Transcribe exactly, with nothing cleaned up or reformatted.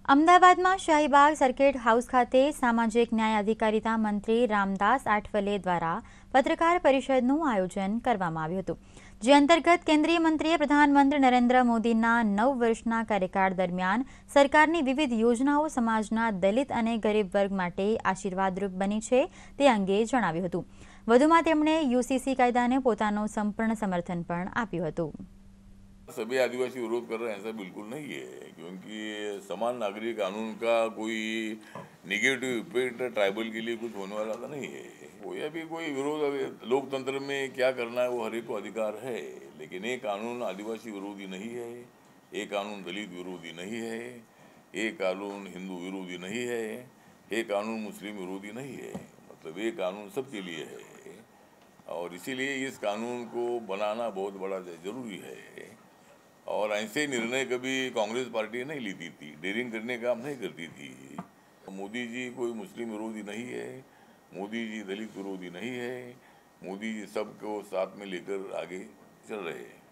અમદાવાદમાં Shahibaug circuit house ખાતે સામાજિક ન્યાય અધિકારીતા મંત્રી રામદાસ આઠવલે દ્વારા પત્રકાર પરિષદનું આયોજન કરવામાં આવ્યું હતું, જે અંતર્ગત કેન્દ્રીય મંત્રીએ પ્રધાનમંત્રી નરેન્દ્ર મોદીના નવ વર્ષના કાર્યકાળ દરમિયાન સરકારની વિવિધ યોજનાઓ સમાજના દલિત અને ગરીબ વર્ગ માટે આશીર્વાદરૂપ બની છે તે અંગે જણાવ્યું હતું। વધુમાં તેમણે યુસીસી કાયદાને પોતાનું સંપૂર્ણ સમર્થન પણ આપ્યું હતું। सभी आदिवासी विरोध कर रहे हैं ऐसा बिल्कुल नहीं है, क्योंकि समान नागरिक कानून का कोई निगेटिव इफेक्ट ट्राइबल के लिए कुछ होने वाला तो नहीं है। कोई अभी कोई विरोध, लोकतंत्र में क्या करना है वो हर एक को अधिकार है, लेकिन ये कानून आदिवासी विरोधी नहीं है, ये कानून दलित विरोधी नहीं है, ये कानून हिंदू विरोधी नहीं है, ये कानून मुस्लिम विरोधी नहीं है। मतलब ये कानून सबके लिए है और इसीलिए इस कानून को बनाना बहुत बड़ा जरूरी है। और ऐसे निर्णय कभी कांग्रेस पार्टी नहीं लेती थी, डेयरिंग करने का काम नहीं करती थी। मोदी जी कोई मुस्लिम विरोधी नहीं है, मोदी जी दलित विरोधी नहीं है, मोदी जी सबको साथ में लेकर आगे चल रहे हैं।